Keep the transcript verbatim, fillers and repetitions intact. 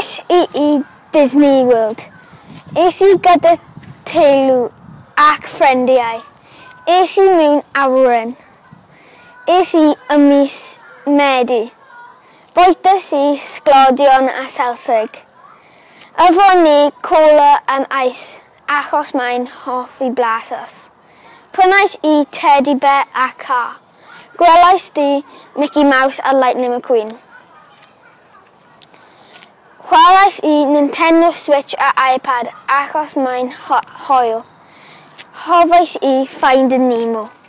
Es i i Disney World. Es i gyda teulu ac ffrindiau. Es i mewn awyren. Es i ym mis Medi. Boetes i sglodion a Selsig. Yfon ni cola yn ais achos mae'n hoffi blasus. Prynais i teddy bear a car. Gwelais di Mickey Mouse a Lightning McQueen. Chwaraes i Nintendo Switch a iPad achos mae'n ho hoel. Hofais i Finding Nemo.